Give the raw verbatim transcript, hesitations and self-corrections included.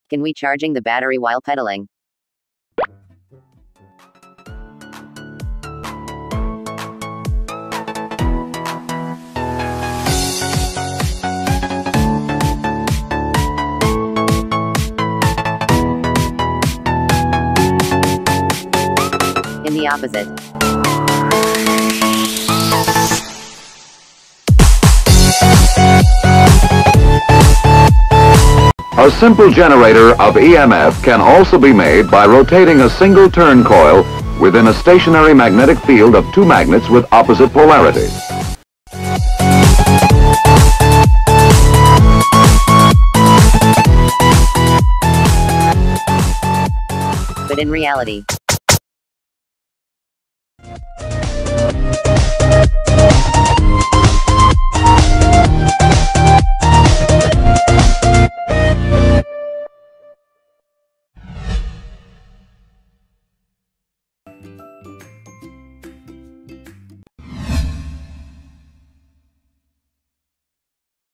Can we charging the battery while pedaling? In the opposite. A simple generator of E M F can also be made by rotating a single turn coil within a stationary magnetic field of two magnets with opposite polarities. But in reality,